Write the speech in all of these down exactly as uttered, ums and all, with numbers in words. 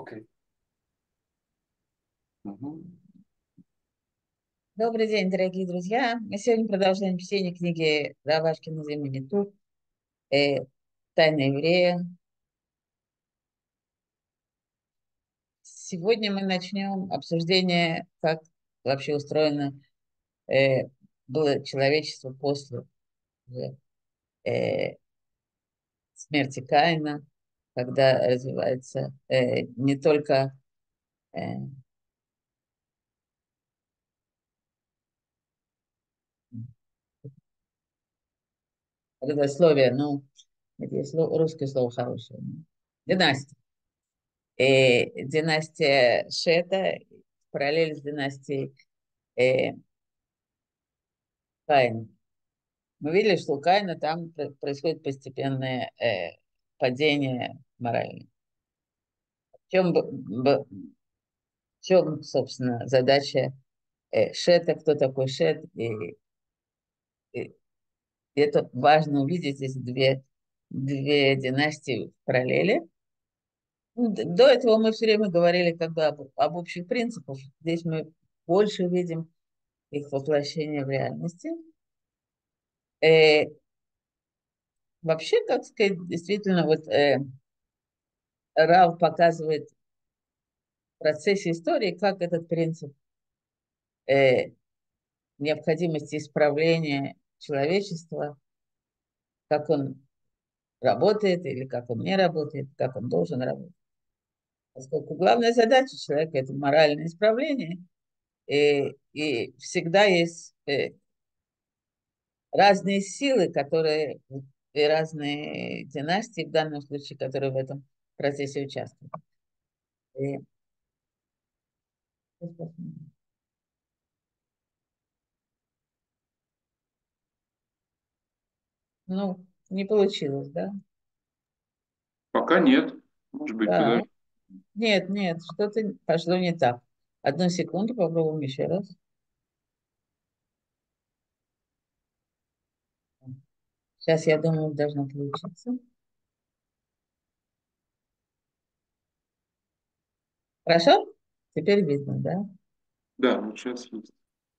Окей. Мгм. Добрый день, дорогие друзья. Мы сегодня продолжаем чтение книги Равашкина «Земляниту» э, «Тайна еврея». Сегодня мы начнем обсуждение, как вообще устроено э, было человечество после уже, э, смерти Каина, когда развивается э, не только э, родословие, ну, это есть сло- русское слово хорошее, династия. Э, династия Шета в параллель с династией э, Каина. Мы видели, что у Каина там пр- происходит постепенное э, падение морали. В чем, б- б- в чем, собственно, задача э, Шета, кто такой Шет? И, и это важно увидеть здесь две, две династии в параллели. Ну, д- До этого мы все время говорили как бы об, об общих принципах. Здесь мы больше видим их воплощение в реальности. Э, Вообще, как сказать, действительно, вот э, Рав показывает в процессе истории, как этот принцип э, необходимости исправления человечества, как он работает или как он не работает, как он должен работать. Поскольку главная задача человека – это моральное исправление, и, и всегда есть э, разные силы, которые и разные династии, в данном случае, которые в этом процессе участвуют. И ну, не получилось, да? Пока нет. Может быть, Да. подожди. Нет, нет, что-то пошло не так. Одну секунду, попробуем еще раз. Сейчас, я думаю, должно получиться. Хорошо? Теперь видно, да? Да, вот сейчас есть.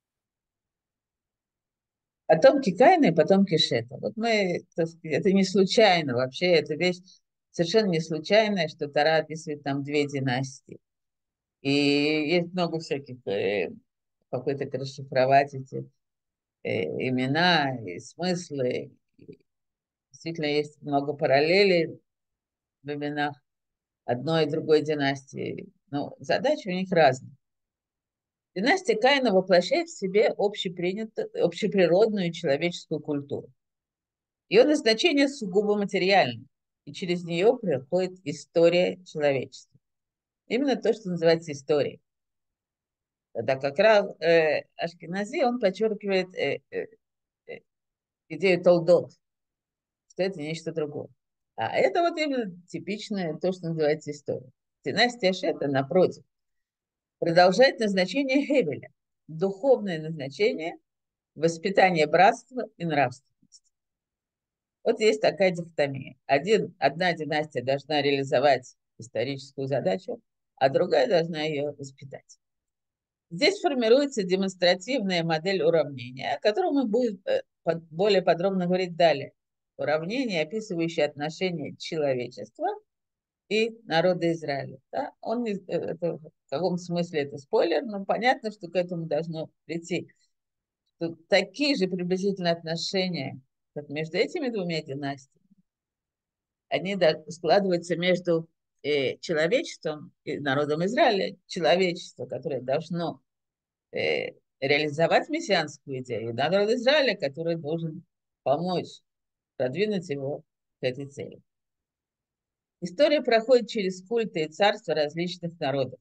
Потомки Каина и потомки Шета. Вот мы, так сказать, это не случайно вообще, это вещь совершенно не случайная, что Тара описывает там две династии. И есть много всяких э, попыток расшифровать эти э, имена и смыслы. И действительно, есть много параллелей в именах одной и другой династии. Но задачи у них разные. Династия Каина воплощает в себе общепринятую, общеприродную человеческую культуру. Ее назначение сугубо материально, и через нее проходит история человечества. Именно то, что называется историей. Тогда как раз э, Ашкенази, он подчеркивает э, э, э, идею толдот, что это нечто другое. А это вот именно типичное то, что называется история. Династия Шета, напротив, продолжает назначение Хевеля, духовное назначение воспитания братства и нравственности. Вот есть такая дихотомия. Один, одна династия должна реализовать историческую задачу, а другая должна ее воспитать. Здесь формируется демонстративная модель уравнения, о которой мы будем э, под- более подробно говорить далее. Уравнение, описывающее отношения человечества и народа Израиля. Да? Он не, э, это, в каком смысле это спойлер, но понятно, что к этому должно прийти. Что такие же приблизительно отношения, как между этими двумя династиями, они да, складываются между э, человечеством и народом Израиля. Человечество, которое должно э, реализовать мессианскую идею, и народ Израиля, который должен помочь продвинуть его к этой цели. История проходит через культы и царства различных народов,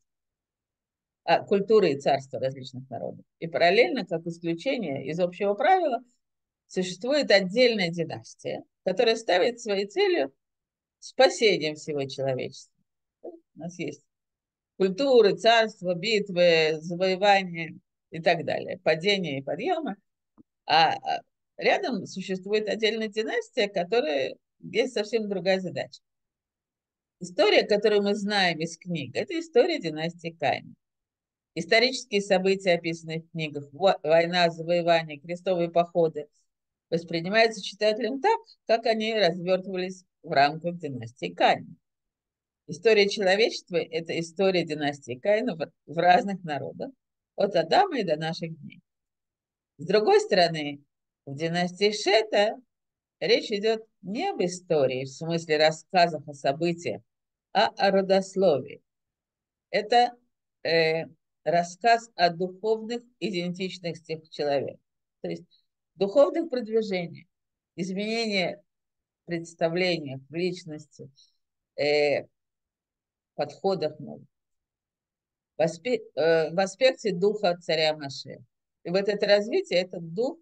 а, культуры и царства различных народов. И параллельно, как исключение из общего правила, существует отдельная династия, которая ставит своей целью спасение всего человечества. У нас есть культуры, царства, битвы, завоевания и так далее, падения и подъемы. А а рядом существует отдельная династия, которая есть совсем другая задача. История, которую мы знаем из книг, это история династии Каина. Исторические события, описанные в книгах, во- война, завоевание, крестовые походы, воспринимаются читателем так, как они развертывались в рамках династии Каина. История человечества – это история династии Каина в, в разных народах, от Адама и до наших дней. С другой стороны, в династии Шета речь идет не об истории в смысле рассказов о событиях, а о родословии. Это э, рассказ о духовных идентичностях человека. То есть духовных продвижениях, изменения представлениях в личности, э, подходах новых, в, аспе- э, в аспекте духа царя Маше. И вот это развитие – это дух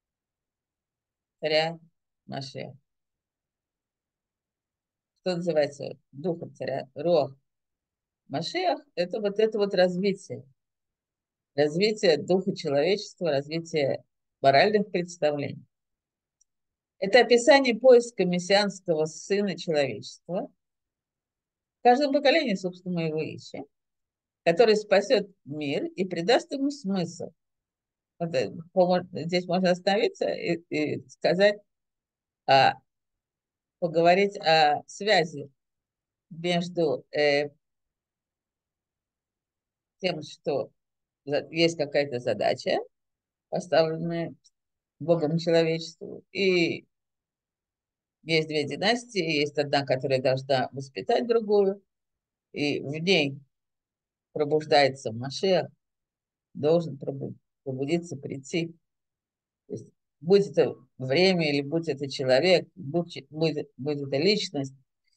царя Маше. Что называется духом царя Рох Машех? Это вот это вот развитие. Развитие духа человечества, развитие моральных представлений. Это описание поиска мессианского сына человечества. В каждом поколении, собственно, мы его ищем, который спасет мир и придаст ему смысл. Вот, э, помо- здесь можно остановиться и, и сказать, а, поговорить о связи между э, тем, что за- есть какая-то задача, поставленная Богом человечеству, и есть две династии, есть одна, которая должна воспитать другую, и в ней пробуждается Машех, должен пробудиться, прийти. То есть, будь это время или будь это человек, будь, будь, будь это личность,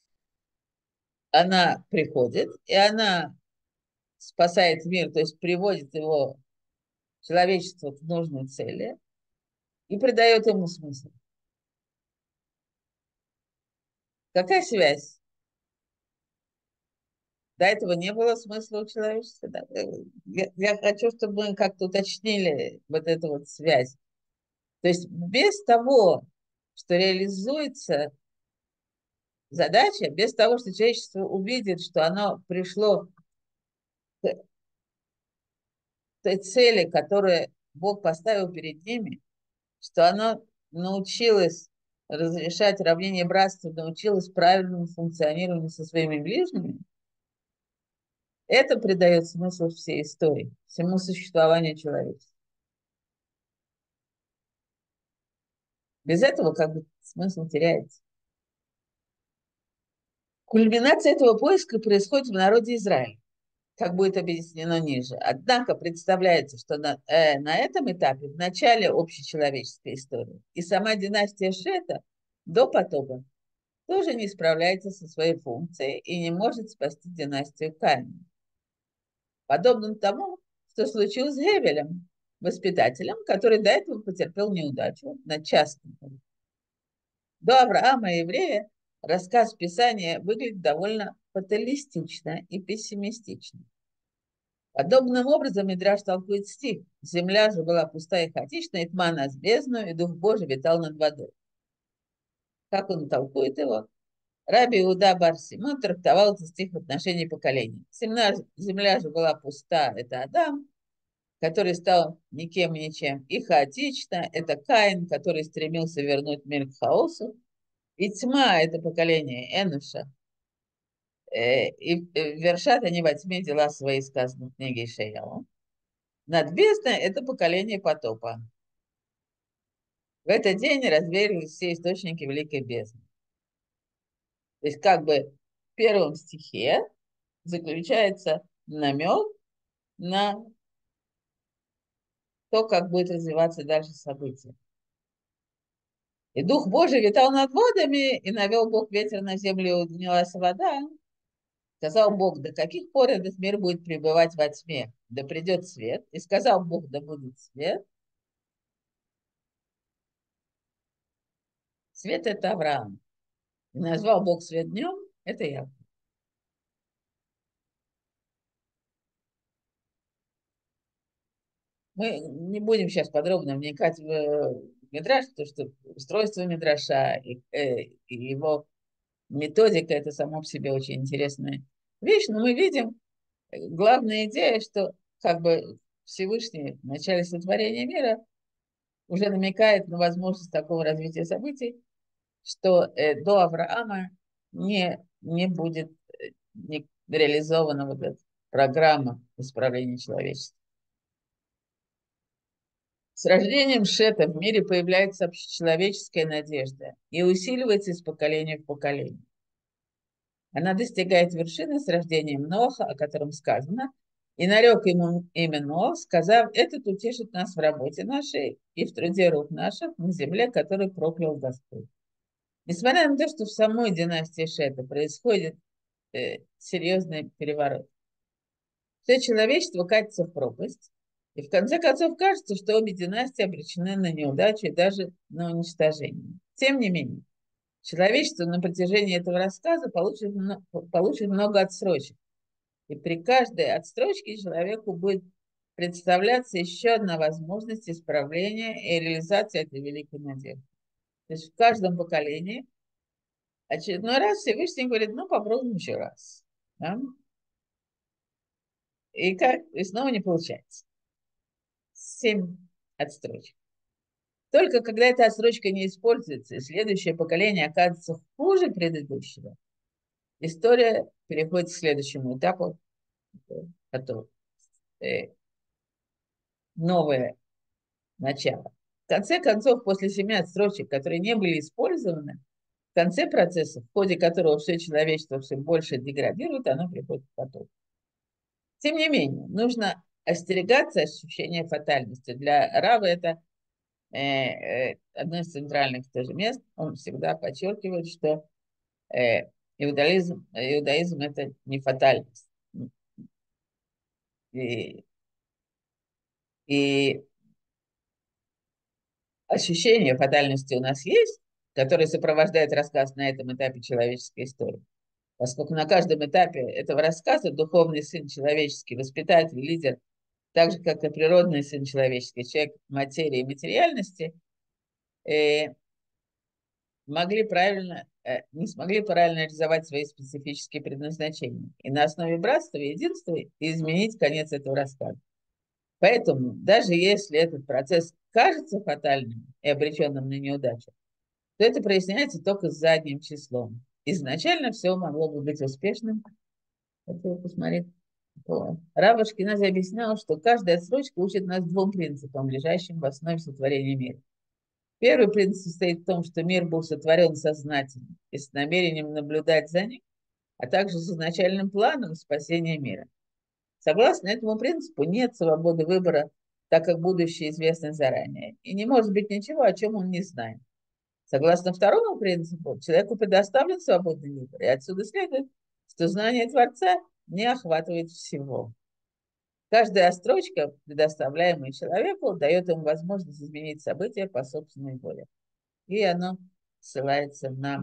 она приходит, и она спасает мир, то есть приводит его, человечество, к нужной цели и придает ему смысл. Какая связь? До этого не было смысла у человечества. Да? Э, Я, я хочу, чтобы мы как-то уточнили вот эту вот связь. То есть без того, что реализуется задача, без того, что человечество увидит, что оно пришло к той цели, которую Бог поставил перед ними, что оно научилось разрешать уравнение братства, научилось правильному функционированию со своими ближними, это придает смысл всей истории, всему существованию человечества. Без этого как бы смысл теряется. Кульминация этого поиска происходит в народе Израиля, как будет объяснено ниже. Однако представляется, что на, э, на этом этапе, в начале общечеловеческой истории, и сама династия Шета до потопа тоже не справляется со своей функцией и не может спасти династию Каина. Подобно тому, что случилось с Гевелем, воспитателем, который до этого потерпел неудачу на частном. До Авраама и еврея рассказ Писания выглядит довольно фаталистично и пессимистично. Подобным образом Мидраш толкует стих. Земля же была пустая и хаотичная, и тьма нас бездну, и Дух Божий витал над водой. Как он толкует его? Раби Иуда бар Симон трактовал этот стих в отношении поколений. Земля, земля же была пуста, это Адам, который стал никем и ничем, и хаотично, это Каин, который стремился вернуть мир к хаосу, и тьма – это поколение Энуша, э, и э, вершат они во тьме дела свои, сказано в книге Ишаяла. Над бездной – это поколение потопа. В этот день разверились все источники великой бездны. То есть как бы в первом стихе заключается намек на то, как будет развиваться дальше события. И Дух Божий витал над водами, и навел Бог ветер на землю, и уднялась вода. Сказал Бог, до каких пор этот мир будет пребывать во тьме? Да придет свет. И сказал Бог, да будет свет. Свет – это Авраам. И назвал Бог свет днем – это я. Мы не будем сейчас подробно вникать в Мидраш, потому что устройство Мидраша и, э, и его методика это само по себе очень интересная вещь, но мы видим, э, главная идея, что как бы Всевышний в начале сотворения мира уже намекает на возможность такого развития событий, что э, до Авраама не, не будет э, не реализована вот эта программа исправления человечества. С рождением Шета в мире появляется общечеловеческая надежда и усиливается из поколения в поколение. Она достигает вершины с рождением Ноха, о котором сказано, и нарек ему имя Ноах, сказав, этот утешит нас в работе нашей и в труде рук наших на земле, которую проклял Господь. Несмотря на то, что в самой династии Шета происходит э, серьезный переворот, все человечество катится в пропасть, и в конце концов кажется, что обе династии обречены на неудачу и даже на уничтожение. Тем не менее, человечество на протяжении этого рассказа получит, получит много отсрочек. И при каждой отстрочке человеку будет представляться еще одна возможность исправления и реализации этой великой надежды. То есть в каждом поколении очередной раз Всевышний говорит, ну попробуем еще раз. Да? И, как, и снова не получается. Семь отстрочек. Только когда эта отсрочка не используется, и следующее поколение оказывается хуже предыдущего, история переходит к следующему этапу, который э, новое начало. В конце концов, после семи отстрочек, которые не были использованы, в конце процесса, в ходе которого все человечество все больше деградирует, оно приходит к потоку. Тем не менее, нужно остерегаться ощущения фатальности. Для Рава это э, э, одно из центральных тоже мест. Он всегда подчеркивает, что э, иудаизм, иудаизм это не фатальность. И, и ощущение фатальности у нас есть, которое сопровождает рассказ на этом этапе человеческой истории. Поскольку на каждом этапе этого рассказа духовный сын человеческий, воспитатель, лидер, так же, как и природный сын человеческий, человек материи и материальности, э, могли правильно, э, не смогли правильно реализовать свои специфические предназначения. И на основе братства и единства изменить конец этого рассказа. Поэтому, даже если этот процесс кажется фатальным и обреченным на неудачу, то это проясняется только с задним числом. Изначально все могло бы быть успешным. Это посмотреть. Рав Ашкенази объяснял, что каждая отсрочка учит нас двум принципам, лежащим в основе сотворения мира. Первый принцип состоит в том, что мир был сотворен сознательно и с намерением наблюдать за ним, а также с изначальным планом спасения мира. Согласно этому принципу нет свободы выбора, так как будущее известно заранее, и не может быть ничего, о чем он не знает. Согласно второму принципу, человеку предоставлен свободный выбор, и отсюда следует, что знание Творца не охватывает всего. Каждая строчка, предоставляемая человеку, дает ему возможность изменить события по собственной воле. И оно ссылается на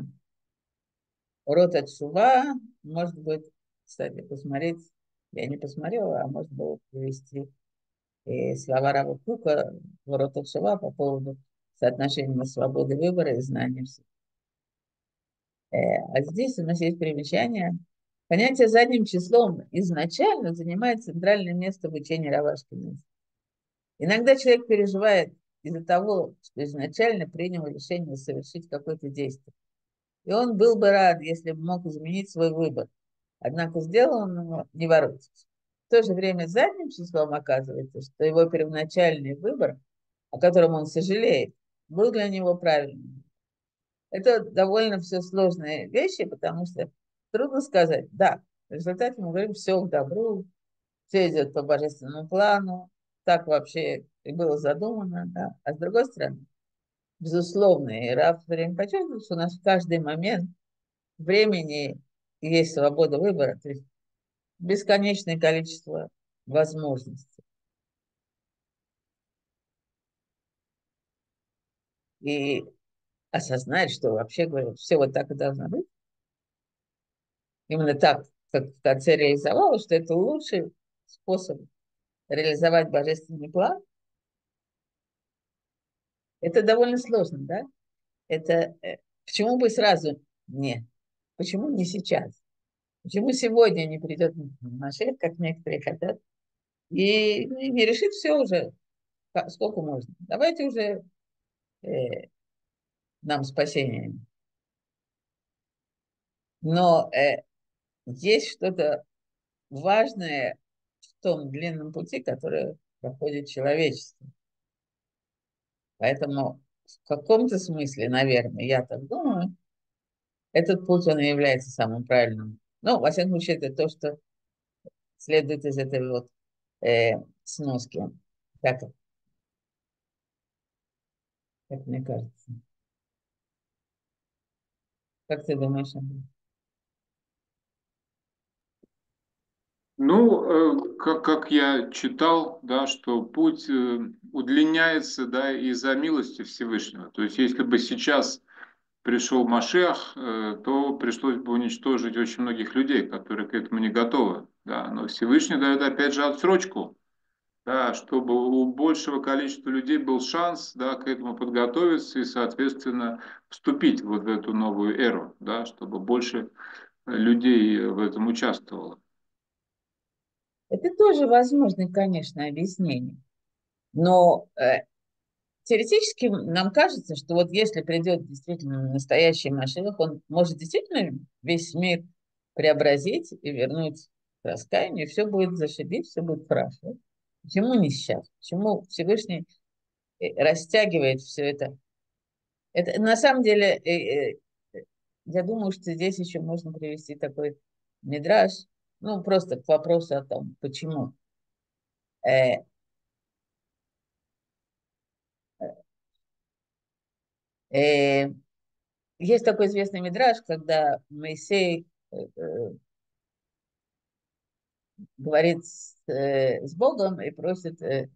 рот от Шува. Может быть, кстати, посмотреть, я не посмотрела, а может было привести э, слова Рава Кука в рот от Шува по поводу соотношения свободы выбора и знания всего. Э, а здесь у нас есть примечание. Понятие задним числом изначально занимает центральное место в учении Равашкина. Иногда человек переживает из-за того, что изначально принял решение совершить какое-то действие. И он был бы рад, если бы мог изменить свой выбор. Однако сделал он его не воротится. В то же время задним числом оказывается, что его первоначальный выбор, о котором он сожалеет, был для него правильным. Это довольно все сложные вещи, потому что трудно сказать, да, в результате мы говорим, все к добру, все идет по божественному плану, так вообще и было задумано, да. А с другой стороны, безусловно, и Раф все время подчеркивает, что у нас в каждый момент времени есть свобода выбора, то есть бесконечное количество возможностей. И осознать, что вообще говоря, все вот так и должно быть, именно так, как в конце реализовалось, что это лучший способ реализовать божественный план, это довольно сложно, да? Это э, почему бы сразу не? Почему не сейчас? Почему сегодня не придет Машех, как некоторые хотят, и не решит все уже, сколько можно. Давайте уже э, нам спасение. Но э, есть что-то важное в том длинном пути, который проходит человечество. Поэтому в каком-то смысле, наверное, я так думаю, этот путь, он и является самым правильным. Ну, во всяком случае, это то, что следует из этой вот э, сноски. Как, как мне кажется. Как ты думаешь, Андрей? Ну, э, как, как я читал, да, что путь э, удлиняется, да, из-за милости Всевышнего. То есть, если бы сейчас пришел Машех, э, то пришлось бы уничтожить очень многих людей, которые к этому не готовы. Да. Но Всевышний дает опять же отсрочку, да, чтобы у большего количества людей был шанс, да, к этому подготовиться и, соответственно, вступить вот в эту новую эру, да, чтобы больше людей в этом участвовало. Это тоже возможно, конечно, объяснение. Но э, теоретически нам кажется, что вот если придет действительно настоящий Машинах, он может действительно весь мир преобразить и вернуть к раскаянию, и все будет зашибись, все будет хорошо. Почему не сейчас? Почему Всевышний э, растягивает все это? Это на самом деле, э, э, я думаю, что здесь еще можно привести такой мидраж, ну, просто к вопросу о том, почему. Э, э, Есть такой известный мидраж, когда Моисей э, э, говорит с, э, с Богом и просит, э,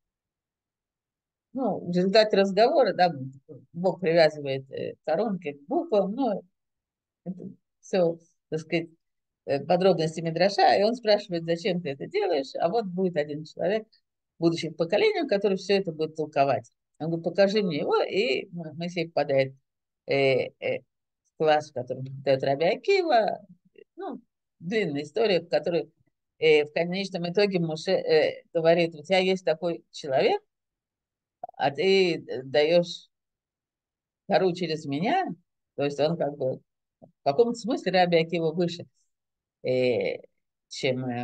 ну, в результате разговора, да, Бог привязывает э, коронки к буквам, ну, это все, так сказать, э, подробности мидраша, и он спрашивает, зачем ты это делаешь, а вот будет один человек будущих поколений, который все это будет толковать. Он говорит, покажи мне его, и Моисей попадает э, э, в класс, в котором преподает Раби Акива, ну, длинная история, в которой э, в конечном итоге Муше э, говорит, у тебя есть такой человек, а ты даешь Тару через меня, то есть он как бы в каком-то смысле Раби Акива выше, э, чем, э,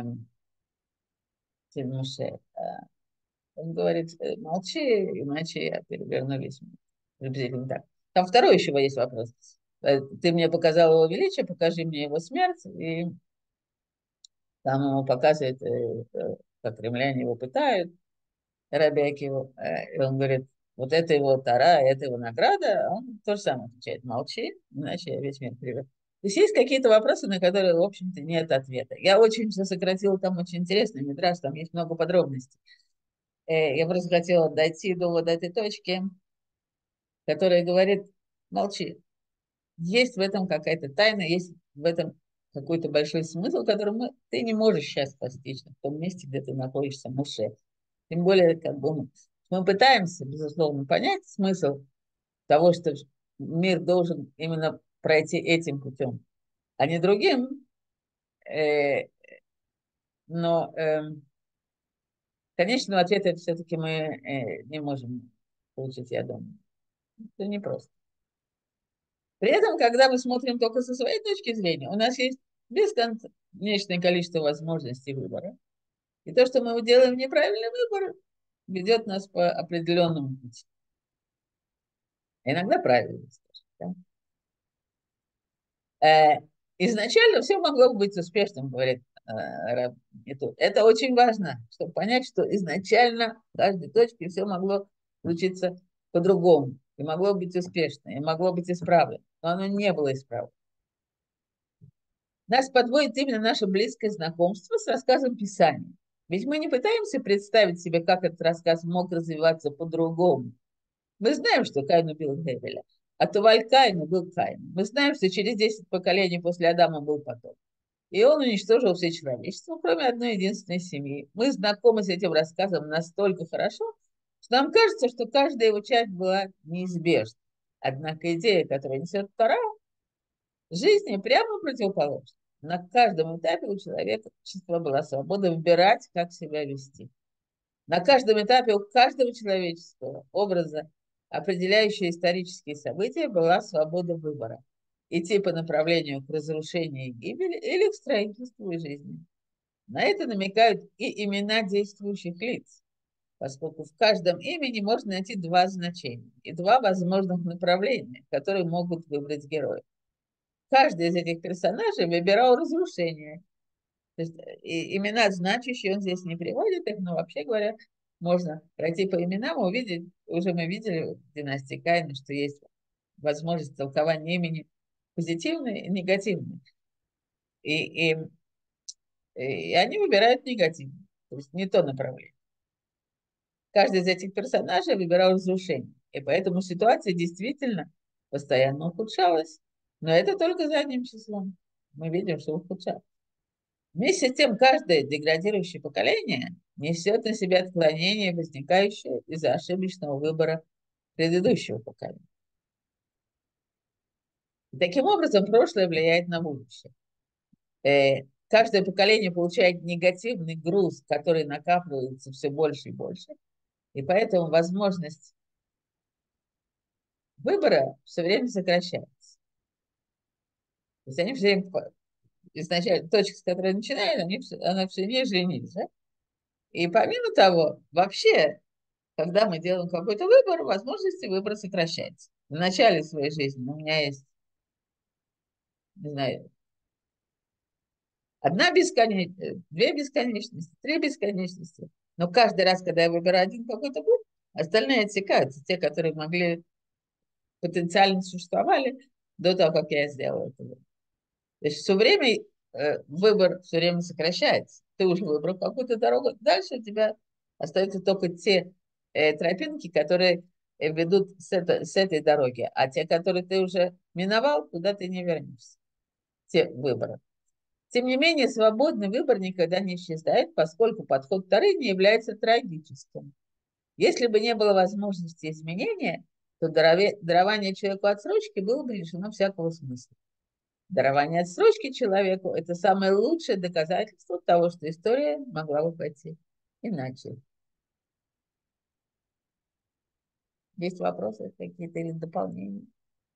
чем Муше. А он говорит, э, молчи, иначе я переверну весь мир. Приблизительно так. Там второй еще есть вопрос. Э, Ты мне показал его величие, покажи мне его смерть. И там ему показывает, э, э, как римляне его пытают, Раби Акиву. Э, И он говорит, вот это его тара, это его награда. А он то же самое отвечает, молчи, иначе я весь мир переверну. То есть есть какие-то вопросы, на которые, в общем-то, нет ответа. Я очень все сократила, там очень интересный мидраж, там есть много подробностей. Э, Я просто хотела дойти до вот этой точки, которая говорит, молчи. Есть в этом какая-то тайна, есть в этом какой-то большой смысл, который мы, ты не можешь сейчас постичь в том месте, где ты находишься, Муше. Тем более, как бы мы, мы пытаемся, безусловно, понять смысл того, что мир должен именно пройти этим путем, а не другим. Э, но э, конечного ответа все-таки мы э, не можем получить, я думаю. Это непросто. При этом, когда мы смотрим только со своей точки зрения, у нас есть бесконечное количество возможностей выбора. И то, что мы делаем неправильный выбор, ведет нас по определенному пути. Иногда правильно, скажем. Да? Э, изначально все могло бы быть успешным, говорит э, Раб Нету. Это очень важно, чтобы понять, что изначально в каждой точке все могло случиться по-другому. И могло быть успешно, и могло быть исправлено. Но оно не было исправлено. Нас подводит именно наше близкое знакомство с рассказом Писания. Ведь мы не пытаемся представить себе, как этот рассказ мог развиваться по-другому. Мы знаем, что Каин убил Гевеля, а Туваль Каин убил Каин. Мы знаем, что через десять поколений после Адама был потоп. И он уничтожил все человечество, кроме одной единственной семьи. Мы знакомы с этим рассказом настолько хорошо, что нам кажется, что каждая его часть была неизбежна. Однако идея, которую несет Тора, Жизни прямо противоположно. На каждом этапе у человека была свобода выбирать, как себя вести. На каждом этапе у каждого человеческого образа, определяющего исторические события, была свобода выбора. Идти по направлению к разрушению и гибели или к строительству и жизни. На это намекают и имена действующих лиц, поскольку в каждом имени можно найти два значения и два возможных направления, которые могут выбрать герои. Каждый из этих персонажей выбирал разрушение. То есть и имена значащие он здесь не приводит их, но вообще говоря, можно пройти по именам и увидеть, уже мы видели в династии Каина, что есть возможность толкования имени позитивной и негативной. И, и, и они выбирают негативное, то есть не то направление. Каждый из этих персонажей выбирал разрушение. И поэтому ситуация действительно постоянно ухудшалась. Но это только задним числом. Мы видим, что ухудшалось. Вместе с тем, каждое деградирующее поколение несет на себя отклонение, возникающее из-за ошибочного выбора предыдущего поколения. И таким образом, прошлое влияет на будущее. Э, каждое поколение получает негативный груз, который накапливается все больше и больше. И поэтому возможность выбора все время сокращается. То есть они все время, изначально, точка, с которой начинают, они, она все ниже и ниже. И помимо того, вообще, когда мы делаем какой-то выбор, возможности выбора сокращаются. В начале своей жизни у меня есть, не знаю, одна бесконечность, две бесконечности, три бесконечности. Но каждый раз, когда я выбираю один какой-то путь, остальные отсекаются, те, которые могли потенциально существовали до того, как я сделала это. То есть все время э, выбор все время сокращается. Ты уже выбрал какую-то дорогу, дальше у тебя остаются только те э, тропинки, которые э, ведут с, это, с этой дороги, а те, которые ты уже миновал, туда ты не вернешься. Те выборы. Тем не менее, свободный выбор никогда не исчезает, поскольку подход Торы не является трагическим. Если бы не было возможности изменения, то дарование человеку отсрочки было бы лишено всякого смысла. Дарование отсрочки человеку – это самое лучшее доказательство того, что история могла бы пойти иначе. Есть вопросы какие-то или дополнения?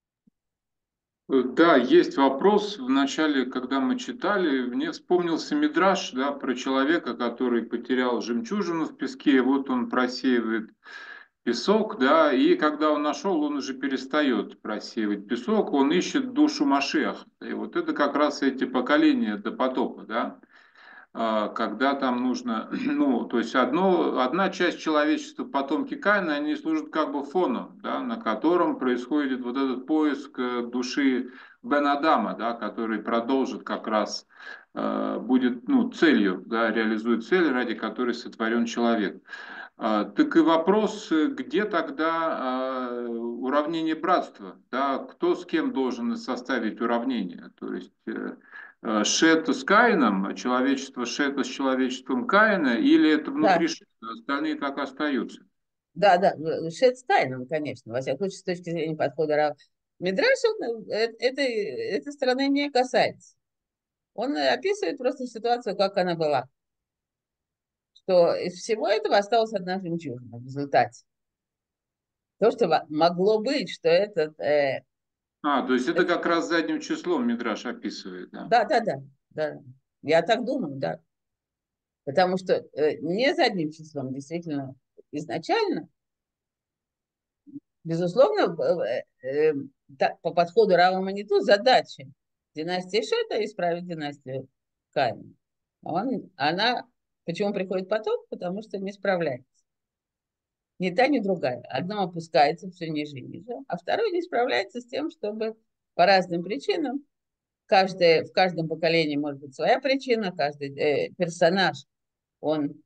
Да, есть вопрос. В начале, когда мы читали, мне вспомнился мидраш, да, про человека, который потерял жемчужину в песке, и вот он просеивает песок, да, и когда он нашел, он уже перестает просеивать песок, он ищет душу Машеха. И вот это как раз эти поколения до потопа, да, а, когда там нужно, ну, то есть одно, одна часть человечества, потомки Каина, они служат как бы фоном, да, на котором происходит вот этот поиск э, души Бен Адама, да, который продолжит как раз, э, будет, ну, целью, да, реализует цель, ради которой сотворен человек. А, Так и вопрос, э, где тогда а, уравнение братства? Да? Кто с кем должен составить уравнение? То есть э, э, Шет с Каином, а человечество Шета с человечеством Каина, или это внутри Да, Шета, остальные так остаются? да, да, Шет с Каином, конечно, во всяком случае, с точки зрения подхода Рава. Мидраш, он, э, это, этой стороны не касается. Он описывает просто ситуацию, как она была. Что из всего этого осталась одна жемчужина в результате. То, что могло быть, что этот... Э, А, то есть это это- как раз задним числом Мидраш описывает, да? да, да, да, да. Я так думаю, да. Потому что э, не задним числом, действительно, изначально, безусловно, э, э, да, по подходу Рава Маниту задача династии Шета исправить династию Каина. Он, она, почему приходит потом? Потому что не справляется. Ни та, ни другая. Одно опускается все ниже и ниже, а второе не справляется с тем, чтобы по разным причинам, каждое, в каждом поколении может быть своя причина, каждый э, персонаж, он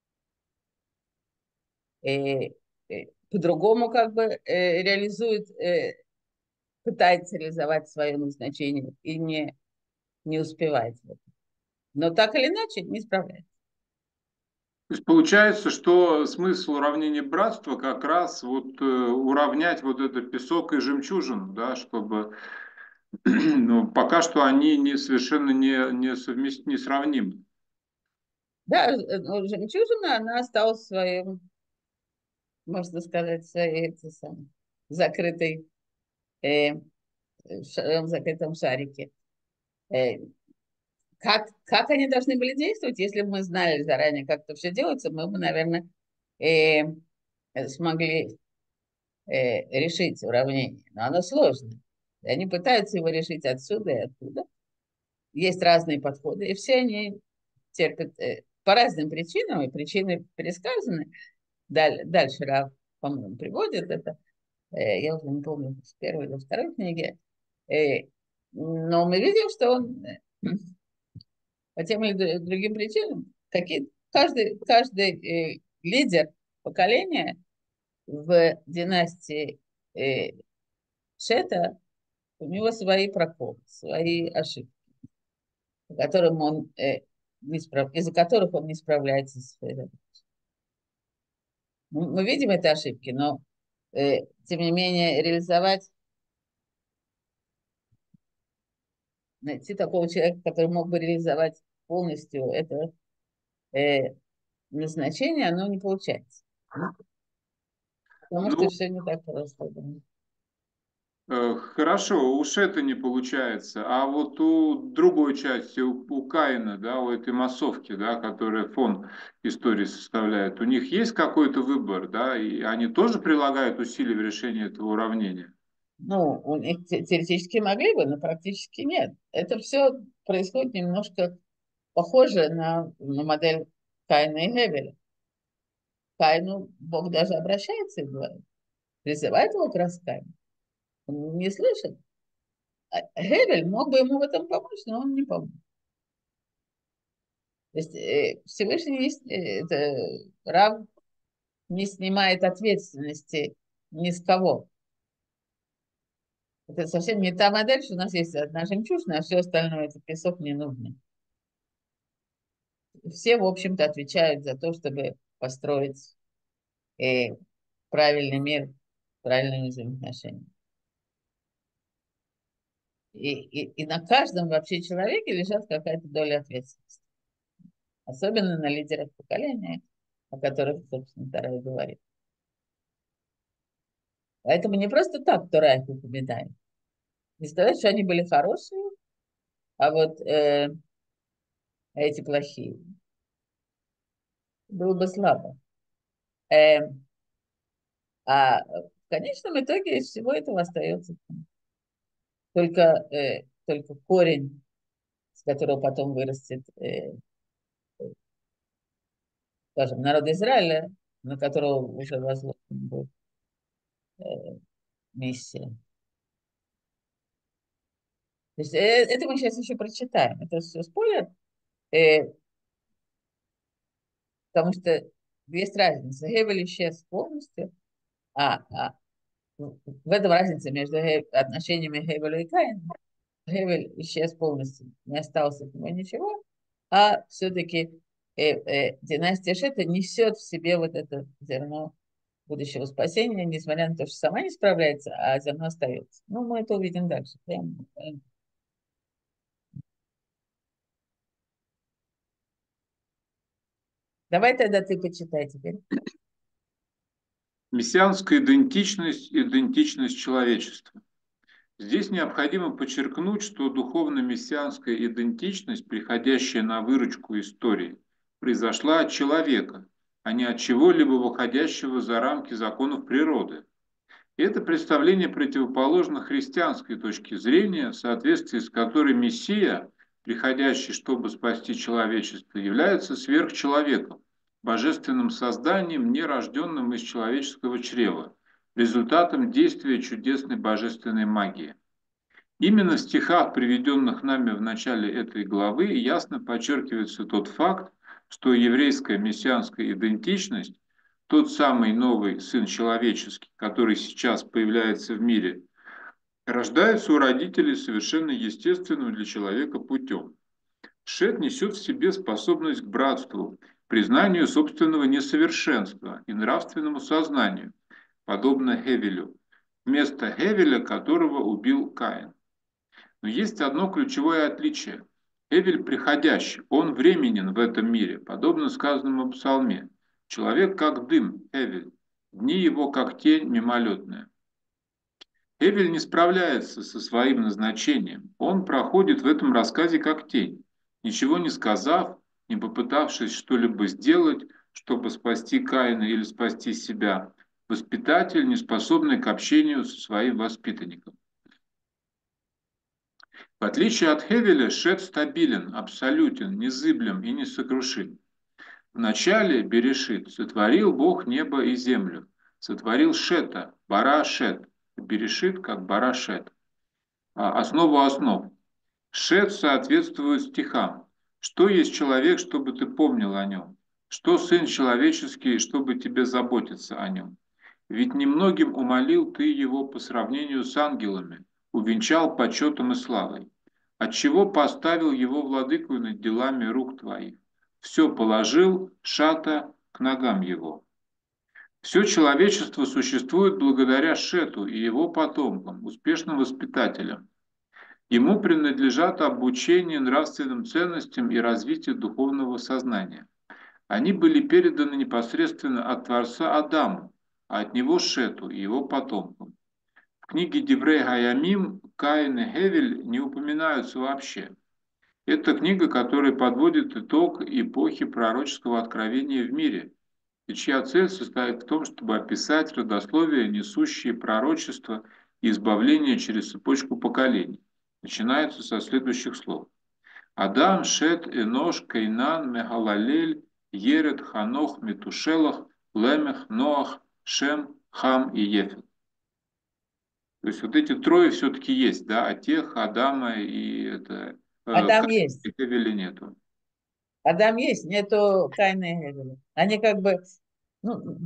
э, э, по-другому как бы э, реализует, э, пытается реализовать свое назначение и не, не успевает в этом. Но так или иначе не справляется. То есть получается, что смысл уравнения братства как раз вот э, уравнять вот этот песок и жемчужину, да, чтобы Но пока что они не, совершенно не, не, совмест, не сравнимы. Да, э, ну, жемчужина, она осталась в своем, можно сказать, в своей этой самой, закрытой, э, в своем закрытом шарике. Э, как, как они должны были действовать, если бы мы знали заранее, как это все делается, мы бы, наверное, э, смогли э, решить уравнение. Но оно сложное. И они пытаются его решить отсюда и оттуда. Есть разные подходы, и все они терпят э, по разным причинам, и причины пересказаны. Даль, дальше Рав, по-моему, приводит это. Э, я уже не помню, в первой или второй книге. Э, но мы видим, что он э, по тем или другим причинам, какие, каждый, каждый э, лидер поколения в династии э, Шета, у него свои проколы, свои ошибки, по которым он, э, не справ... из-за которых он не справляется с своей задачей. Мы, мы видим эти ошибки, но э, тем не менее реализовать, найти такого человека, который мог бы реализовать полностью это э, назначение, оно не получается. Потому что Ну, все не так просто. Да. э, хорошо, у Шета не получается, а вот у другой части, у, у Каина, да, у этой массовки, да, которая фон истории составляет, у них есть какой-то выбор, да, и они тоже прилагают усилия в решении этого уравнения? Ну, у них те- теоретически могли бы, но практически нет. Это все происходит немножко похоже на, на модель Каина и Гевеля. Каину Бог даже обращается и говорит, призывает его к раскаянию. Он не слышит. А Гевель мог бы ему в этом помочь, но он не помог. То есть э, Всевышний есть, э, это, Рав не снимает ответственности ни с кого. Это совсем не та модель, что у нас есть одна жемчужина, а все остальное это песок ненужный. Все, в общем-то, отвечают за то, чтобы построить э, правильный мир, правильные взаимоотношения. И, и, и на каждом вообще человеке лежат какая-то доля ответственности. Особенно на лидерах поколения, о которых, собственно, Тара и говорит. Поэтому не просто так Тора их упоминает. Не сказать, что они были хорошие, а вот э, эти плохие. Было бы слабо. Э, а в конечном итоге из всего этого остается только, э, только корень, с которого потом вырастет, э, скажем, народ Израиля, на которого уже возложена будет э, миссия. То есть, э, это мы сейчас еще прочитаем. Это все спойлер, э, потому что есть разница. Гевель исчез полностью, а, а в этом разница между Ге- отношениями Гевеля и Каина. Гевель исчез полностью, не осталось от него ничего, а все-таки э, э, династия Шета несет в себе вот это зерно будущего спасения, несмотря на то, что сама не справляется, а зерно остается. Ну, мы это увидим дальше. Прямо. Давай тогда ты почитай теперь. Мессианская идентичность, идентичность человечества. Здесь необходимо подчеркнуть, что духовно-мессианская идентичность, приходящая на выручку истории, произошла от человека, а не от чего-либо выходящего за рамки законов природы. И это представление противоположно христианской точке зрения, в соответствии с которой Мессия, приходящий, чтобы спасти человечество, является сверхчеловеком, божественным созданием, не рожденным из человеческого чрева, результатом действия чудесной божественной магии. Именно в стихах, приведенных нами в начале этой главы, ясно подчеркивается тот факт, что еврейская мессианская идентичность, тот самый новый Сын Человеческий, который сейчас появляется в мире, рождается у родителей совершенно естественным для человека путем. Шет несет в себе способность к братству, признанию собственного несовершенства и нравственному сознанию, подобно Хевелю, вместо Хевеля, которого убил Каин. Но есть одно ключевое отличие. Эвель приходящий, он временен в этом мире, подобно сказанному в псалме. Человек как дым, Эвель, дни его как тень мимолетная. Эвель не справляется со своим назначением. Он проходит в этом рассказе как тень, ничего не сказав, не попытавшись что-либо сделать, чтобы спасти Каина или спасти себя. Воспитатель, не способный к общению со своим воспитанником. В отличие от Хевеля, Шет стабилен, абсолютен, незыблем и несокрушим. Вначале Берешит сотворил Бог небо и землю, сотворил Шета, Бара Шет, Берешит как Бара Шет. А, основу основ. Шет соответствует стихам. Что есть человек, чтобы ты помнил о нем? Что сын человеческий, чтобы тебе заботиться о нем? Ведь немногим умолил ты его по сравнению с ангелами, увенчал почетом и славой. Отчего поставил его владыкою над делами рук твоих? Все положил Шата к ногам его. Все человечество существует благодаря Шету и его потомкам, успешным воспитателям. Ему принадлежат обучение нравственным ценностям и развитие духовного сознания. Они были переданы непосредственно от Творца Адаму, а от него Шету и его потомкам. В книге Деврей Гаямим Каин и Хевель не упоминаются вообще. Это книга, которая подводит итог эпохи пророческого откровения в мире, и чья цель состоит в том, чтобы описать родословие, несущие пророчество и избавление через цепочку поколений. Начинается со следующих слов. Адам, Шет, Энош, Кайнан, Мегалалель, Ерет, Ханох, Метушелах, Лемех, Ноах, Шем, Хам и Ефет. То есть вот эти трое все-таки есть, да, а тех Адама и это э, Адам есть. Хевеля нету. Адам есть, нету Каина и Гевеля. Они как бы, ну,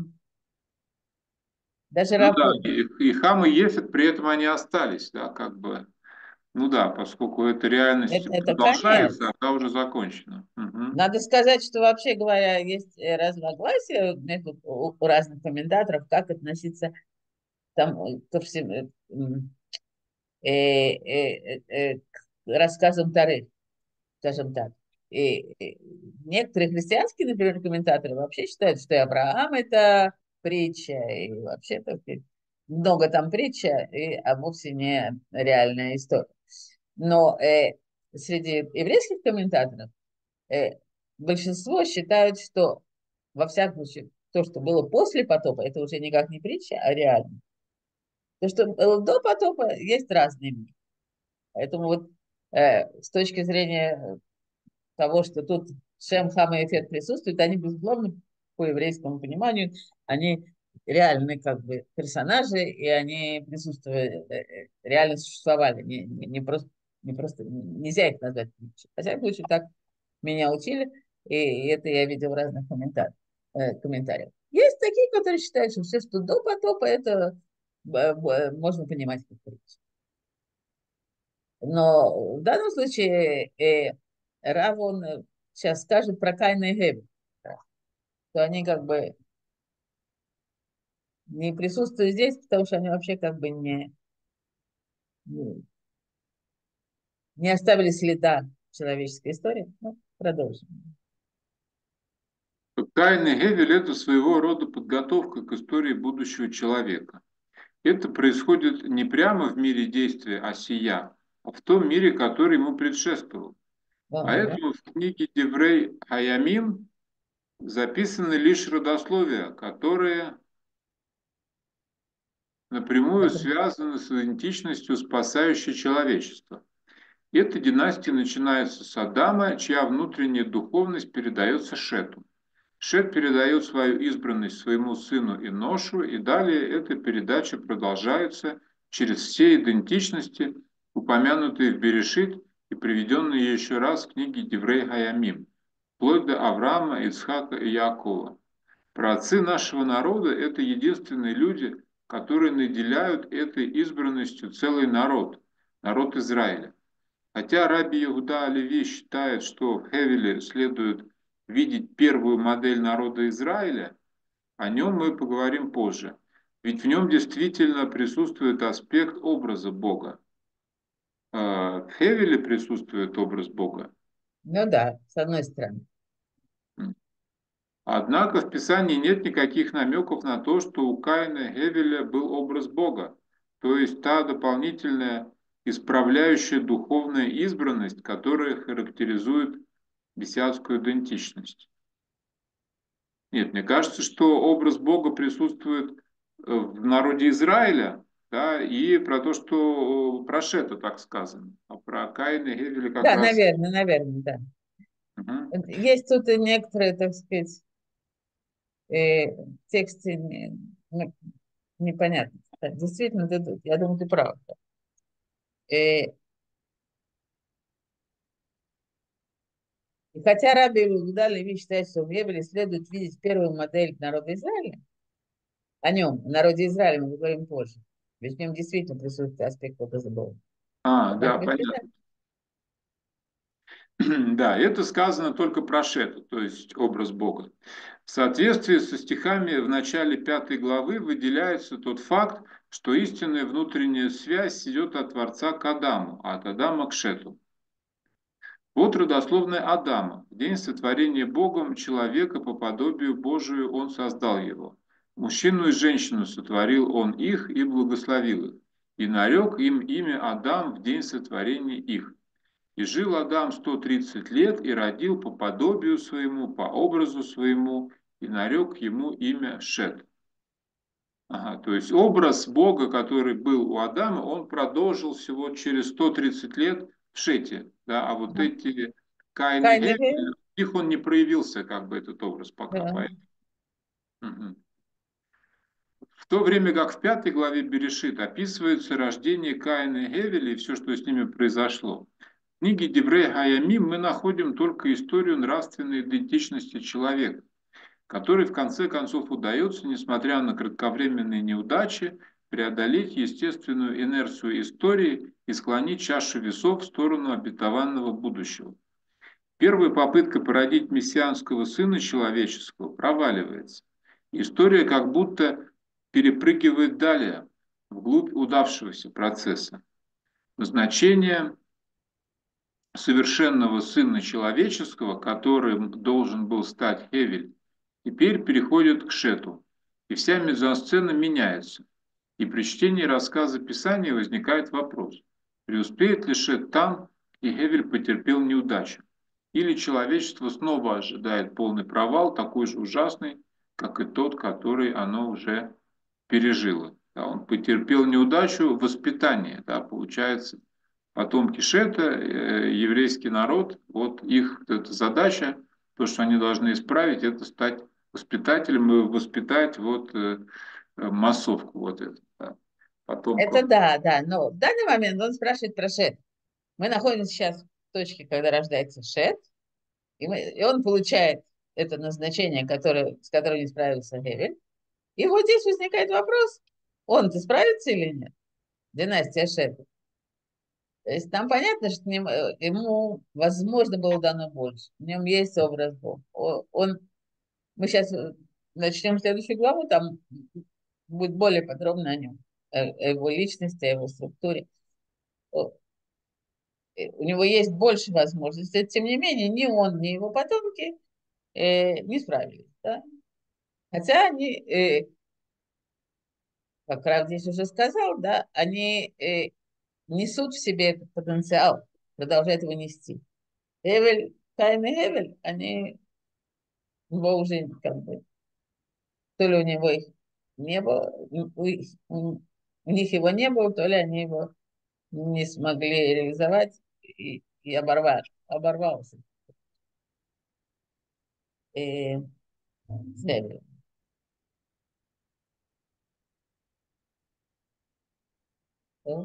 даже Ну Рав, да, и, и Хам и Ефет при этом они остались, да, как бы. Ну да, поскольку эта реальность это, это продолжается, конец. а она уже закончена. Мгм. Надо сказать, что вообще говоря, есть э, разногласия между, у, у разных комментаторов, как относиться там, э, ко всем э, м, э, э, э, э, к рассказам Тары, скажем так. И, и некоторые христианские, например, комментаторы вообще считают, что и Авраам это притча, и вообще так сказать, много там притча, и, а вовсе не реальная история. Но э, среди еврейских комментаторов э, большинство считают, что во всяком случае то, что было после потопа, это уже никак не притча, а реально. То, что было до потопа, есть разные мнения. Поэтому вот э, с точки зрения того, что тут Шем, Хам и Эфет присутствуют, они, безусловно, по еврейскому пониманию, они реальные как бы персонажи, и они присутствовали, э, э, реально существовали, не, не, не просто, не просто, нельзя их назвать притчей. Во всяком случае, так меня учили, и это я видел в разных комментариях. э, комментариях. Есть такие, которые считают, что все, что до потопа, это э, э, можно понимать как притча. Но в данном случае э, Рав, он э, сейчас скажет про Каина и Гевель, что они как бы не присутствуют здесь, потому что они вообще как бы не, не, не оставили следа в человеческой истории. Ну, продолжим. Каин и Гевель – это своего рода подготовка к истории будущего человека. Это происходит не прямо в мире действия Осия, а в том мире, который ему предшествовал. Ага. Поэтому в книге Деврей Хаямим записаны лишь родословия, которые напрямую связаны с идентичностью, спасающей человечество. Эта династия начинается с Адама, чья внутренняя духовность передается Шету. Шет передает свою избранность своему сыну Иношу, и далее эта передача продолжается через все идентичности, упомянутые в Берешит и приведенные еще раз в книге Деврей Хаямим, вплоть до Авраама, Ицхака и Якова. Праотцы нашего народа – это единственные люди, которые наделяют этой избранностью целый народ, народ Израиля. Хотя раби Иуда Алеви считает, что в Хевеле следует видеть первую модель народа Израиля, о нем мы поговорим позже. Ведь в нем действительно присутствует аспект образа Бога. А, В Хевеле присутствует образ Бога. Ну да, с одной стороны. Однако в Писании нет никаких намеков на то, что у Каина и Хевеля был образ Бога, то есть та дополнительная исправляющая духовная избранность, которая характеризует мессианскую идентичность. Нет, мне кажется, что образ Бога присутствует э, в народе Израиля, да, и про то, что э, про Шета так сказано, а про Каина и Хевеля как Да, раз. наверное, наверное, да. Мгм. Вот есть тут и некоторые, так сказать, э, тексты не- ну, непонятно. Да, действительно, ты- я думаю, ты прав. Да. Э, и хотя Раби Иуда Леви считает, что в Евре следует видеть первую модель народа Израиля, о нем, о народе Израиля мы поговорим позже. Ведь в нем действительно присутствует аспект образа Бога. А, да, Однако мы понятно. считаем, Да, это сказано только про Шета, то есть образ Бога. В соответствии со стихами в начале пятой главы выделяется тот факт, что истинная внутренняя связь идет от Творца к Адаму, а от Адама к Шету. Вот родословная Адама. В день сотворения Богом человека по подобию Божию он создал его. Мужчину и женщину сотворил он их и благословил их. И нарек им имя Адам в день сотворения их. И жил Адам сто тридцать лет и родил по подобию своему, по образу своему, и нарек ему имя Шет. Ага, то есть образ Бога, который был у Адама, он продолжился вот через сто тридцать лет в Шете. Да, а вот ага, эти Каин и Каин и Гебель, Гевель, у них он не проявился, как бы этот образ пока. да. Поэтому. Мгм. В то время как в пятой главе Берешит описывается рождение Каина и Гевеля и все, что с ними произошло. В книге Деврей Хаямим мы находим только историю нравственной идентичности человека, который в конце концов удается, несмотря на кратковременные неудачи, преодолеть естественную инерцию истории и склонить чашу весов в сторону обетованного будущего. Первая попытка породить мессианского сына человеческого проваливается. История как будто перепрыгивает далее, вглубь удавшегося процесса. Назначение совершенного сына человеческого, которым должен был стать Хевель, теперь переходит к Шету, и вся мизансцена меняется. И при чтении рассказа Писания возникает вопрос, преуспеет ли Шет там, где Хевель потерпел неудачу, или человечество снова ожидает полный провал, такой же ужасный, как и тот, который оно уже пережило. Да, он потерпел неудачу в воспитании, да, получается, потомки Шета, э, еврейский народ, вот их вот эта задача, то, что они должны исправить, это стать воспитателем и воспитать вот э, э, массовку вот эту, да, Это потомков. да, да. Но в данный момент он спрашивает про Шет. Мы находимся сейчас в точке, когда рождается Шет, и, мы, и он получает это назначение, которое, с которым не справился Гевель. И вот здесь возникает вопрос, он-то справится или нет? Династия Шета. То есть там понятно, что нем- э, ему, возможно, было дано больше. В нем есть образ Бога. О- Он, мы сейчас начнем следующую главу, там будет более подробно о нем, о о его личности, о его структуре. О, э, У него есть больше возможностей. Тем не менее, ни он, ни его потомки э, не справились. Да? Хотя они, э, как Рав здесь уже сказал, да, они э, несут в себе этот потенциал, продолжают его нести. Эвель, Каин и Эвель, они его уже как бы, то ли у него их не было, у, их- у них его не было, то ли они его не смогли реализовать и, и оборвать, оборвался. Э, с Эвелем. Да.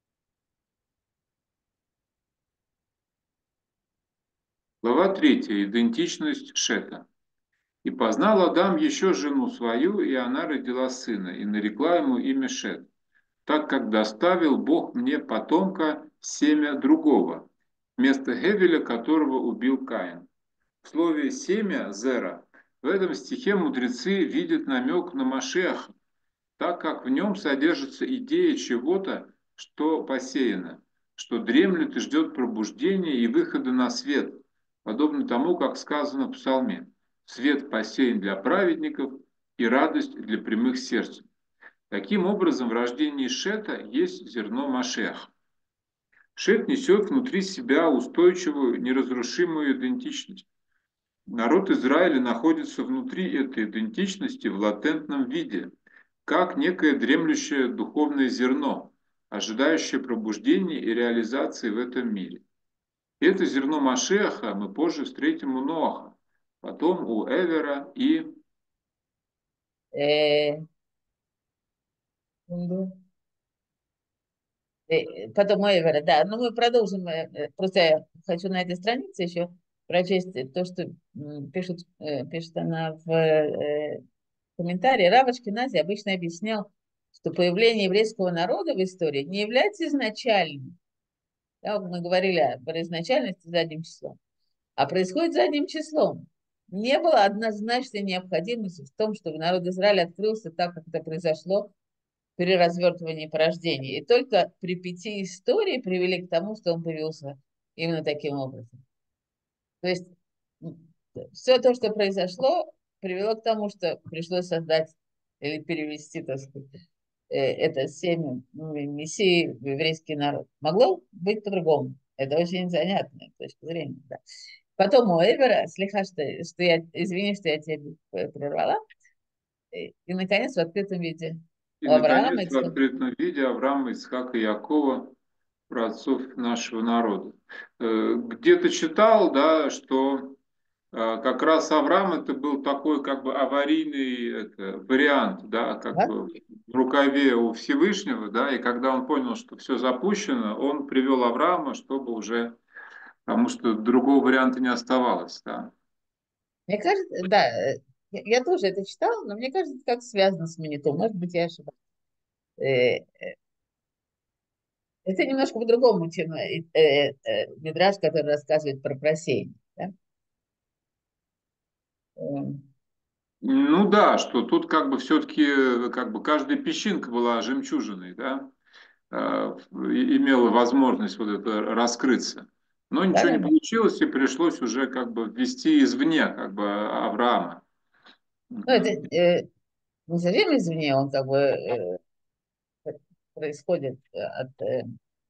Глава третья. Идентичность Шета. «И познал Адам еще жену свою, и она родила сына, и нарекла ему имя Шет, так как доставил Бог мне потомка семя другого, вместо Хевеля, которого убил Каин». В слове «семя» Зера в этом стихе мудрецы видят намек на Машеха, так как в нем содержится идея чего-то, что посеяно. что дремлет и ждет пробуждения и выхода на свет, подобно тому, как сказано в Псалме. Свет посеян для праведников и радость для прямых сердцем. Таким образом, в рождении Шета есть зерно Машеха. Шет несет внутри себя устойчивую, неразрушимую идентичность. Народ Израиля находится внутри этой идентичности в латентном виде, как некое дремлющее духовное зерно, ожидающее пробуждения и реализации в этом мире. Это зерно Машеха мы позже встретим у Ноаха, потом у Эвера и... Э, секунду. Э, Потом Эвера, да. Но мы продолжим. э, э, Просто я хочу на этой странице еще прочесть то, что м, пишут, э, пишет она в э, комментарии. Рав Ашкенази обычно объяснял, что появление еврейского народа в истории не является изначальным. Да, вот мы говорили о изначальности задним числом, а происходит задним числом. Не было однозначной необходимости в том, чтобы народ Израиля открылся так, как это произошло при развертывании порождения. И только при пяти истории привели к тому, что он появился именно таким образом. То есть все то, что произошло, привело к тому, что пришлось создать или перевести, так сказать, э, это семя ну, Мессии в еврейский народ. Могло быть по-другому. Это очень занятная точка зрения. Да. Потом у Эвера, слегка, что, что я, извини, что я тебя прервала. И, и, наконец, в открытом виде И, у Авраама, наконец, в Ицхака. открытом виде Авраама, Исхака и Якова, праотцов нашего народа. Э, Где-то читал, да, что э, как раз Авраам это был такой как бы аварийный это, вариант, да, как Да? бы в рукаве у Всевышнего, да, и когда он понял, что все запущено, он привел Авраама, чтобы уже, потому что другого варианта не оставалось, да. Мне кажется, да, э, я, я тоже это читала, но мне кажется, это как связано с Маниту. Может быть, я ошибаюсь. Э, Это немножко по-другому, чем э, э, э, Мидраш, который рассказывает про просеяние. Да? Эм, Ну да, что тут как бы все-таки как бы каждая песчинка была жемчужиной, да, э, и- имела возможность вот это раскрыться. Но ничего не Да-да-да. получилось, и пришлось уже как бы ввести извне как бы Авраама. Ну, это Мгм. э, не совсем извне, он как бы э, происходит э, от, э,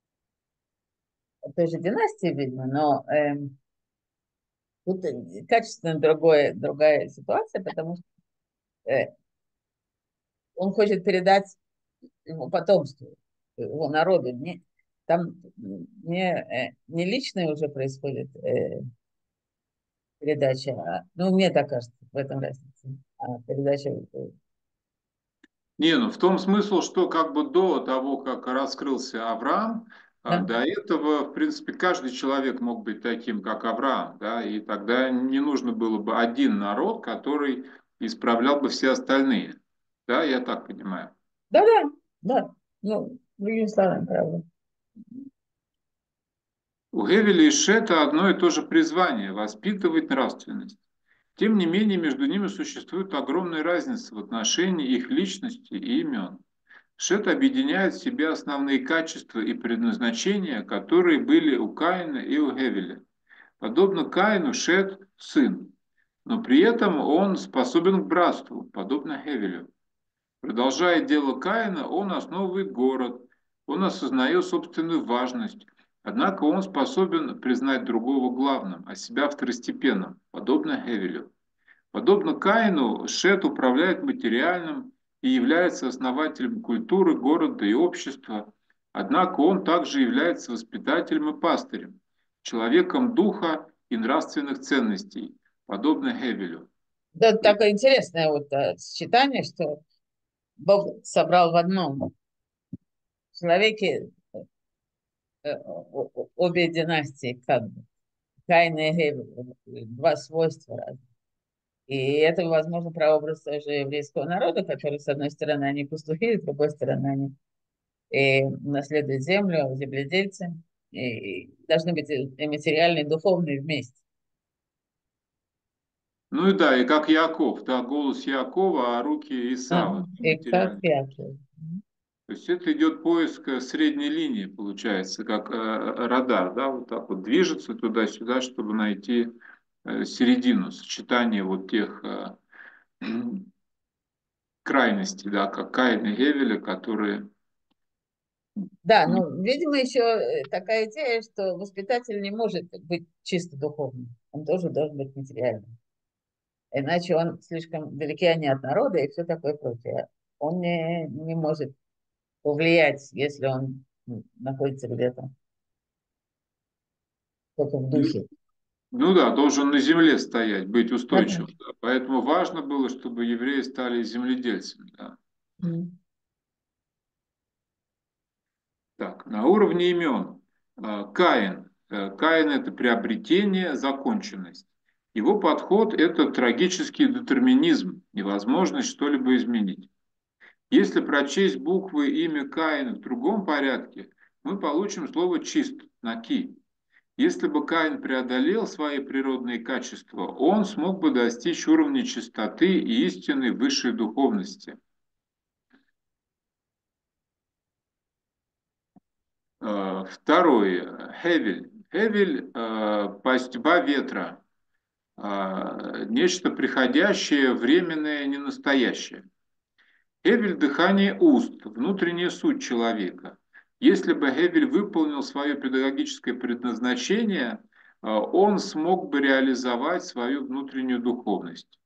от той же династии, видно, но эм, тут э, качественно другое, другая ситуация, потому что э, он хочет передать его потомству, его народу. Не, там не, э, не личное уже происходит э, передача, а- ну, мне так кажется, в этом разница. А передача, э, Не, ну в том смысл, что как бы до того, как раскрылся Авраам, а, да, до этого, в принципе, каждый человек мог быть таким, как Авраам, да, и тогда не нужно было бы один народ, который исправлял бы все остальные. Да, я так понимаю. да-да, да, ну, другими словами, правда. У Гевеля и Шета одно и то же призвание – воспитывать нравственность. Тем не менее, между ними существует огромная разница в отношении их личности и имен. Шет объединяет в себе основные качества и предназначения, которые были у Каина и у Гевеля. Подобно Каину, Шет – сын, но при этом он способен к братству, подобно Гевелю. Продолжая дело Каина, он основывает город, он осознает собственную важность, однако он способен признать другого главным, а себя второстепенным, подобно Гевелю. Подобно Каину, Шет управляет материальным и является основателем культуры, города и общества, однако он также является воспитателем и пастырем, человеком духа и нравственных ценностей, подобно Гевелю. Да, такое интересное вот э, сочетание, что Бог собрал в одном человеке э, о- о- обе династии, как бы, Каин и Гевель, э, два свойства разных. И это, возможно, прообраз тоже еврейского народа, который, с одной стороны, они пастухи, с другой стороны, они и наследуют землю, земледельцы, и и должны быть и и материальные, и духовные вместе. Ну и да, и как Яков, да, голос Якова, а руки А, Исава, и как материальные. Яков. То есть это идет поиск э, средней линии, получается, как э, радар, да, вот так вот движется туда-сюда, чтобы найти э, середину, сочетание вот тех э, крайностей, да, как Каина и Гевеля, которые... Да, ну, видимо, еще э, такая идея, что воспитатель не может быть чисто духовным. Он тоже должен быть материальным. Иначе он слишком далеки они от народа и все такое прочее. Он не, не может повлиять, если он м, находится где-то только в духе. Ну да, должен на земле стоять, быть Да-да. устойчивым. Да. Поэтому важно было, чтобы евреи стали земледельцами. Да. М. Так, на уровне имен. Э, Каин. Э, Каин – это приобретение, законченность. Его подход – это трагический детерминизм, невозможность что-либо изменить. Если прочесть буквы имя Каин в другом порядке, мы получим слово чист, наки. Если бы Каин преодолел свои природные качества, он смог бы достичь уровня чистоты и истинной высшей духовности. Э, Второе. Хевель. Хевель э, – пастьба ветра, э, нечто приходящее, временное, ненастоящее. Хевель – дыхание уст, внутренняя суть человека. Если бы Хевель выполнил свое педагогическое предназначение, э, он смог бы реализовать свою внутреннюю духовность.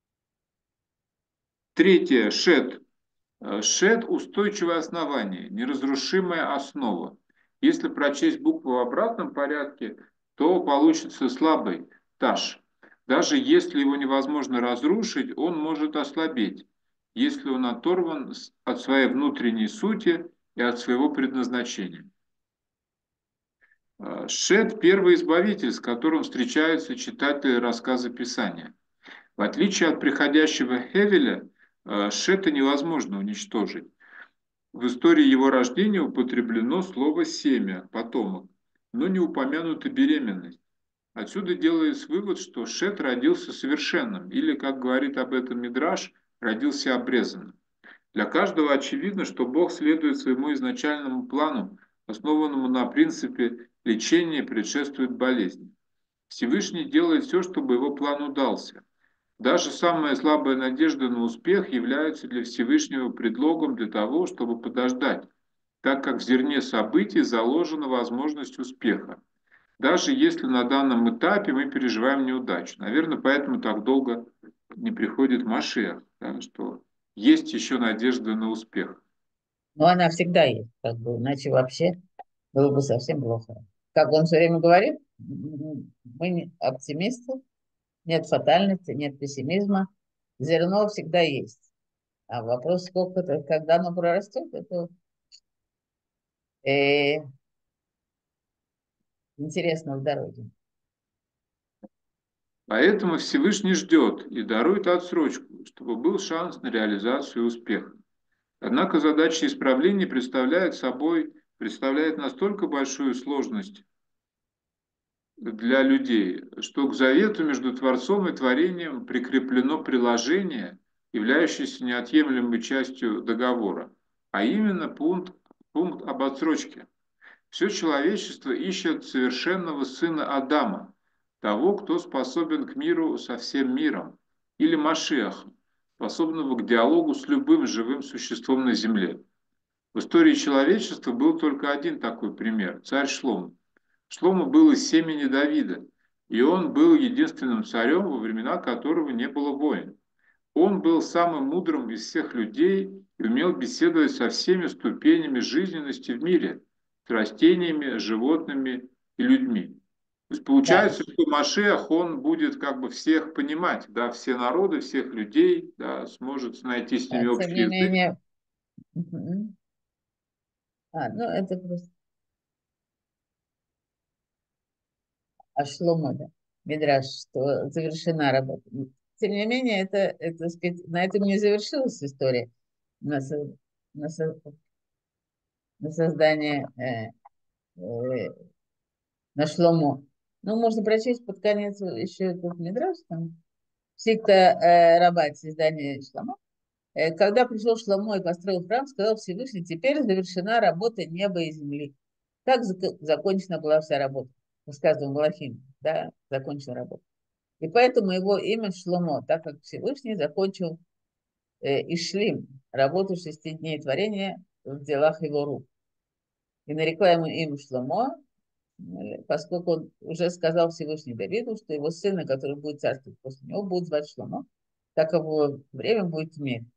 Третье. Шет. Э, Шет – устойчивое основание, неразрушимая основа. Если прочесть букву в обратном порядке, то получится слабый таш. Даже если его невозможно разрушить, он может ослабеть, если он оторван от своей внутренней сути и от своего предназначения. Э, Шет – первый избавитель, с которым встречаются читатели рассказа Писания. В отличие от приходящего Хевеля, э, Шета невозможно уничтожить. В истории его рождения употреблено слово «семя», «потомок», но не упомянута беременность. Отсюда делается вывод, что Шет родился совершенным, или, как говорит об этом Мидраш, родился обрезанным. Для каждого очевидно, что Бог следует своему изначальному плану, основанному на принципе лечения предшествует болезни. Всевышний делает все, чтобы его план удался. Даже самая слабая надежда на успех является для Всевышнего предлогом для того, чтобы подождать, так как в зерне событий заложена возможность успеха, даже если на данном этапе мы переживаем неудачу. Наверное, поэтому так долго не приходит Машиах, да, что есть еще надежда на успех. Но она всегда есть, как бы, иначе вообще было бы совсем плохо. Как он все время говорит, м, мы не- оптимисты, нет фатальности, нет пессимизма, зерно всегда есть. А вопрос, сколько это, когда оно прорастет, это э, интересно в дороге. Поэтому Всевышний ждет и дарует отсрочку, чтобы был шанс на реализацию успеха. Однако задача исправления представляет собой, представляет настолько большую сложность для людей, что к завету между Творцом и творением прикреплено приложение, являющееся неотъемлемой частью договора, а именно пункт, пункт об отсрочке. Все человечество ищет совершенного сына Адама, того, кто способен к миру со всем миром, или Машиаха, способного к диалогу с любым живым существом на земле. В истории человечества был только один такой пример – царь Шлом. Шлому был из семени Давида, и он был единственным царем, во времена которого не было войн. Он был самым мудрым из всех людей и умел беседовать со всеми ступенями жизненности в мире, с растениями, животными и людьми. То есть Да, получается, что Машех, он будет как бы всех понимать, да, все народы, всех людей, да, сможет найти с а ними тем общий не язык. менее, мгм. А, ну это просто а Шломо, да, Мидраш, что завершена работа. Тем не менее, это, это, так сказать, на этом не завершилась история на, со- на, со- на создание э, э, на Шломо. Ну, можно прочесть под конец еще этот Мидраш, там, Псикта э, Рабат, создание Шломо. Э, Когда пришел Шломо и построил храм, сказал Всевышний: теперь завершена работа неба и земли. Так зак- закончена была вся работа. Рассказывал Малахим, да, закончена работа. И поэтому его имя Шломо, так как Всевышний закончил э, Ишлим, работу шести дней творения в делах его рук. И нарекла ему имя Шломо, э, поскольку он уже сказал Всевышний Давиду, что его сына, который будет царствовать после него, будет звать Шломо, так как его время будет в мире.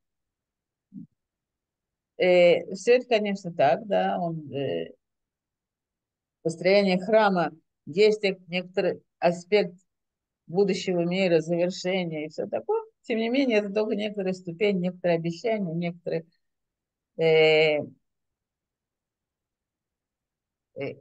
Э, все это, конечно, так, да, он, э, построение храма, есть некоторый аспект будущего мира, завершения и все такое. Тем не менее, это только некоторая ступень, некоторые обещания, некоторые э, э,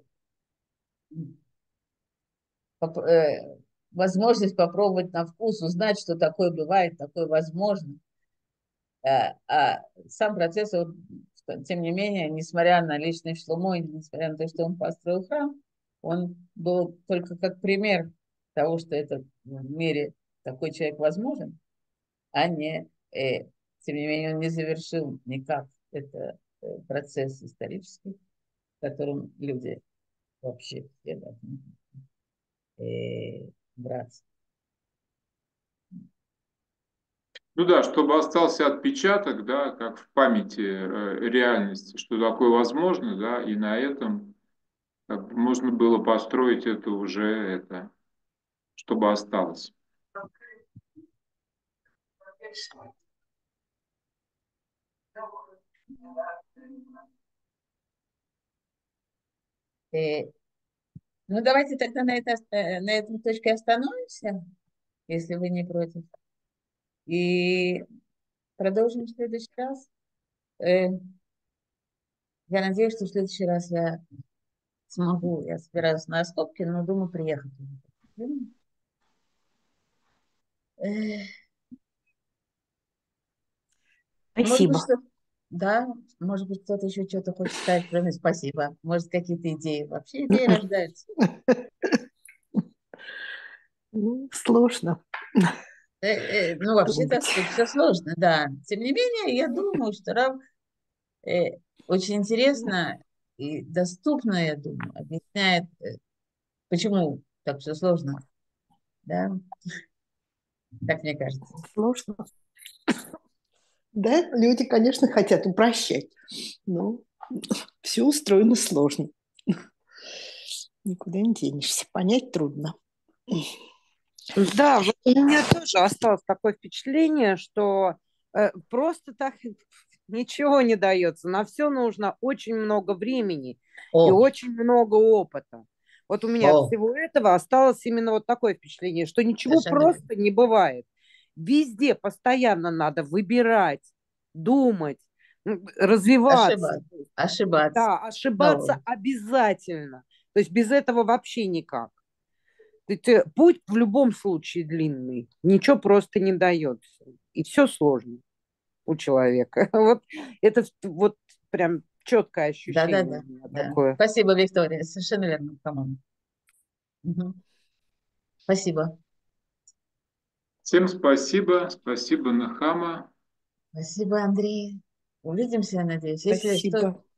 поп- э, возможность попробовать на вкус, узнать, что такое бывает, такое возможно. Э, а сам процесс, вот, тем не менее, несмотря на личный Шломо, и несмотря на то, что он построил храм, он был только как пример того, что это в мире такой человек возможен, а не, э, тем не менее, он не завершил никак это э, процесс исторический, в котором люди вообще все должны э, браться. Ну да, чтобы остался отпечаток, да, как в памяти э, реальности, что такое возможно, да, и на этом как бы можно было построить это уже, это, чтобы осталось. Э, ну, давайте тогда на, это, э, на этом точке остановимся, если вы не против. И продолжим в следующий раз. Э, я надеюсь, что в следующий раз я смогу. Я собираюсь на раскопки, но думаю приехать. Э, может быть, Спасибо. что... Да, может быть, кто-то еще что-то хочет сказать, кроме спасибо. Может, какие-то идеи. Вообще идеи рождаются. Ну, сложно Э, э, ну, вообще, так думать. сказать, все сложно, да. Тем не менее, я думаю, что Рав э, очень интересно и доступно, я думаю, объясняет, э, почему так все сложно, да, так мне кажется. Сложно. Да, люди, конечно, хотят упрощать, но все устроено сложно. Никуда не денешься. Понять трудно. Да, вот у меня тоже осталось такое впечатление, что э, просто так ничего не дается. На все нужно очень много времени и О, очень много опыта. Вот у меня от о, всего этого осталось именно вот такое впечатление, что ничего совершенно верно. просто не бывает. Везде постоянно надо выбирать, думать, м, развиваться. Ошибаться, ошибаться. Да, ошибаться Ну, обязательно. То есть без этого вообще никак. То есть, э, путь в любом случае длинный, ничего просто не дается. И все сложно у человека. Вот это вот прям четкое ощущение да-да-да, у меня да. такое. Спасибо, Виктория, совершенно верно, по-моему. Мгм. Спасибо. Всем спасибо, спасибо, Нахама. Спасибо, Андрей. Увидимся, я надеюсь. Если что, Спасибо.